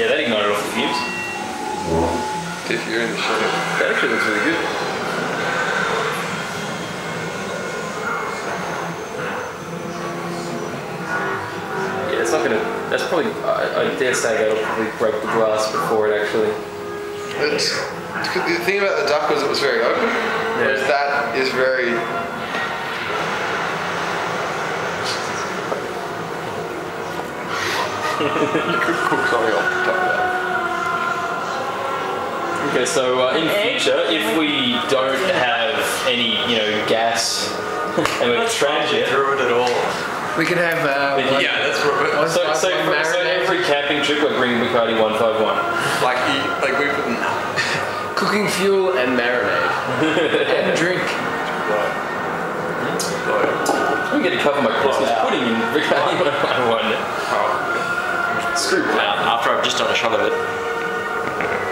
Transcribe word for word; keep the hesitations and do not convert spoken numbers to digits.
Yeah, that ignited off the fumes. If you're in the shade. That actually looks really good. Yeah, it's not gonna. That's probably. I, I dare say that'll probably break the glass before it actually. It's, the thing about the duck was it was very open, yeah. Whereas that is very. You could cook something off the top of that. Okay, so uh, in future, if we don't have any, you know, gas and we're transient through it at all, we could have. Uh, like, yeah, that's what. So, so, for, so every camping trip, we're bringing Bacardi one five one. Like, he, like we couldn't. Cooking fuel and marinade and drink. Right. I'm going to cover my Christmas oh, pudding in Bacardi one five one. Oh. Screw that. After I've just done a shot of it.